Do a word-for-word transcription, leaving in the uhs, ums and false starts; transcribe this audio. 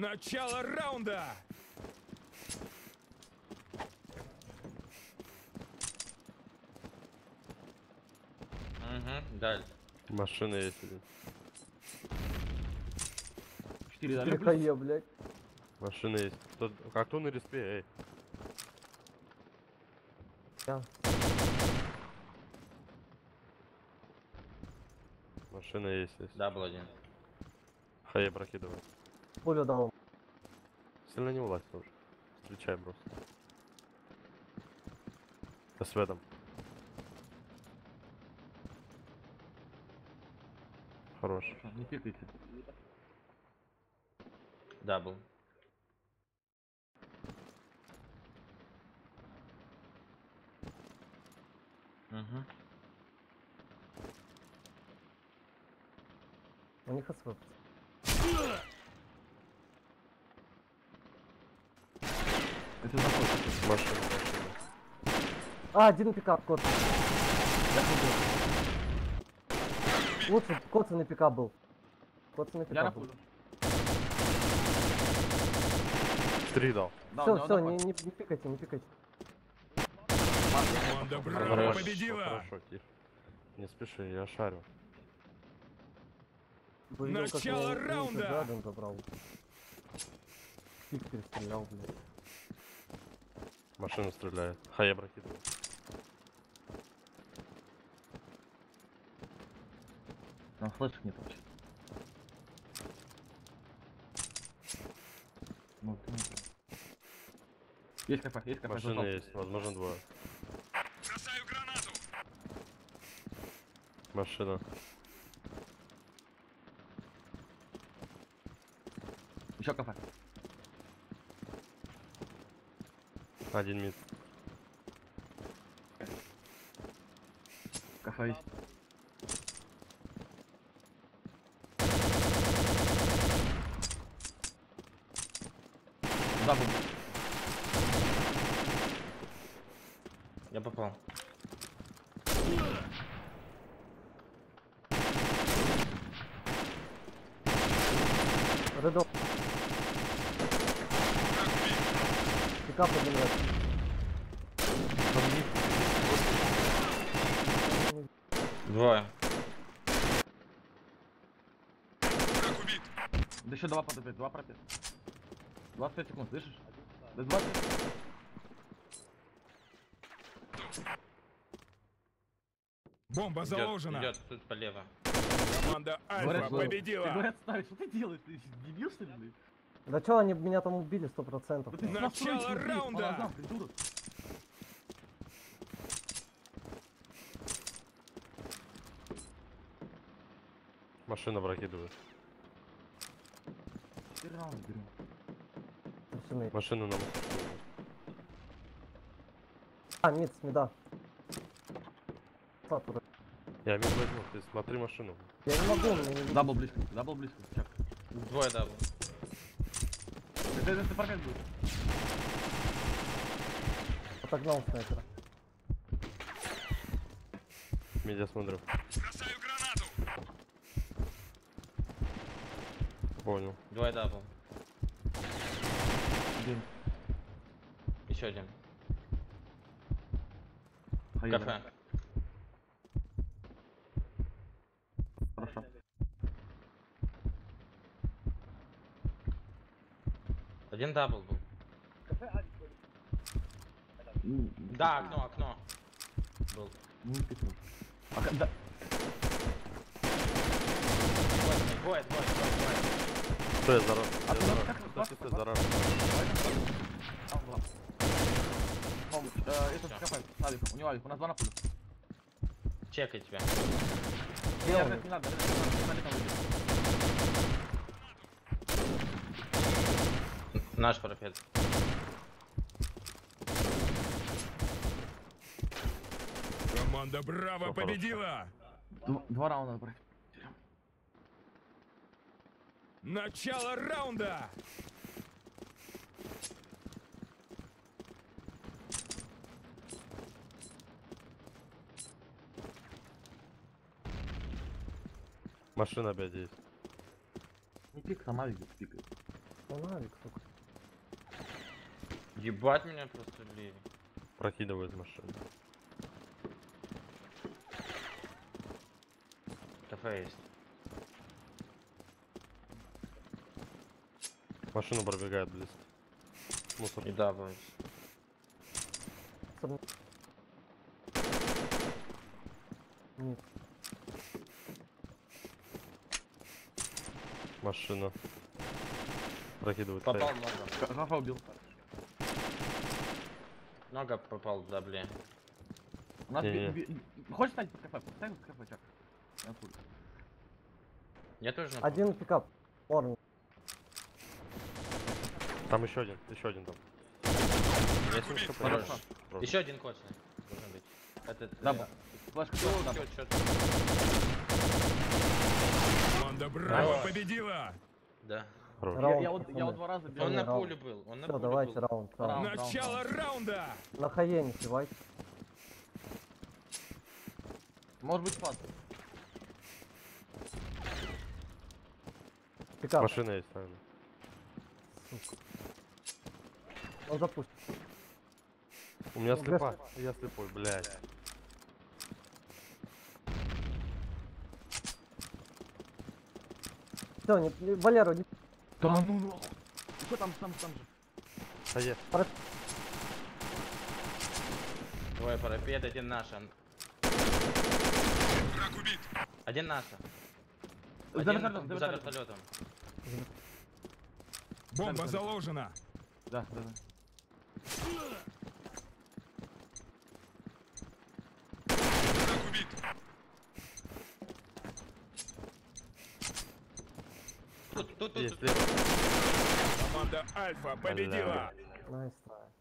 Начало раунда! Угу, дальше. Машина есть один. четыре дали. Приколье, блядь. Машина есть. Кто, а кто на респе, эй? Я. Машина есть, есть. Дабл один. Хае прокидывай. Пулю дал. Сильно не влазь тоже. Встречай просто. Да с ведом. Хорош. Не пикайте. Дабл. Угу. У них СВ. Это заход. Машина, машина. А, один пикап, кот. Лучше коцанный пикап был. Коцанный Я на пикап был. пулю. Три дал. Дал, Все, дал, все, дал, не, не, не пикайте, не пикайте. Команда Браво Хорошо, победила! Хорошо, тихо. Не спеши, я шарю. Вы видел, как Начало я раунда! Гаден забрал. Пик перестрелял, блядь. Машина стреляет. Хае прокидывай. Там флешек нет вообще. Ну, ты не знаю. Есть КП, есть КП. Машина зашел. есть, возможно двое. Бросаю гранату! Машина. Еще КП. Один мид. КП есть. Дабл. Я попал. Редо. Пикап один раз. Двое. Враг убит! Да еще два подопять, два пропит. двадцать пять секунд, слышишь? Да двадцать. Бомба Идет, заложена! идет тут полево. Команда Альфа Говорят, что- Ты победила! говорят, ставишь, что ты делаешь? Ты дебил, что ли, блядь? Да чё, они меня там убили сто процентов. Да ты Начало настройки убей, раунда! по ногам, придурок. Машина прокидывает. Четыре раунда берем. Машины. Машина нам. А, мид, смеда. Сатура. Я мид возьму, ты смотри машину. Я не могу, мне не Дабл близко, дабл близко. Чак. Двое дабл. Это это ты паркет будет. отогнал снайпера. Медиа смотрю. Бросаю гранату! Понял. Двое дабл. Один. Еще один. Хаеда. Кафе. Хорошо. Один дабл был. Ну, Да, окно, окно. Был. Не пикнул. А когда... Двое, двое, двое, двое. Стой, зараж. А Я ты зараж. как- Стой, стой, стой, как- зараж. Там два. Помощь. Э, Это Всё. КП, с Аликом. У него Алик, у нас два на пулю. Чекай тебя. Не, Делай. не надо, не надо, с Аликом выйдет. Наш парапет. Команда Браво Всё победила! Дв- Два раунда, брать. Начало раунда! Машина опять есть. Не пик, там Алик где-то пикает. У Ну, навик, сука. Ебать меня просто били. Прокидывают машину. Кафе есть. Машину пробегает близко. Мусор. И да, будет. Сам- Нет. Машина. Прокидывают. Попал сайт. много. Жафа убил. Много попал туда, бля. У нас Не-не. би- би- Хочешь стать под кафе? Ставь под кафе, чак. Я тут. Я тоже на Один пикап. Орн. Там еще один, еще один там. Есть убит. еще Хорошо. Просто. Еще один кочный. Должен быть. Этот. Да, э, флешка всё, да. всё, чё- Команда Браво Давай. победила! Да. Хорош. Я, Раунд, я, вот, я пацаны. вот два раза бил. Он на раунд. пуле был. Он на Все, пуле давайте был. раунд. раунд. Раунд. Начало раунда! На хае не сливайте. Может быть фат. Пикап. Машина есть, наверное. Он запустит. У меня Ну, слепа. Я слепой, блядь. Все, не, не- Валеру, не... Да ну нахуй. Что там, там, там же? А я. Двое парапет, один наша. Враг убит! Один наша. За Один вертолетом, за за вертолетом. вертолетом. Бомба Сами, сами. заложена! Да, да, да. Враг убит! Тут, тут, тут, Есть, тут. слева. Команда Альфа победила! Найс, трай.